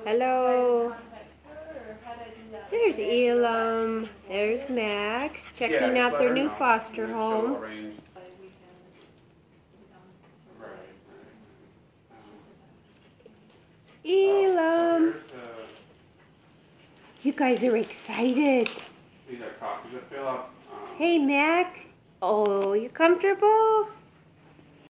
Hello. There's Elom. There's Max checking out their new foster home. Elom. You guys are excited. These are copies that fill up. Hey, Mac. Oh, you comfortable?